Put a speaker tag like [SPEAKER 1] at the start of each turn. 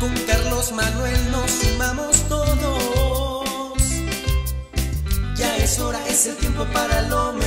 [SPEAKER 1] Con Carlos Manuel nos sumamos todos. Ya es hora, es el tiempo para lo mejor.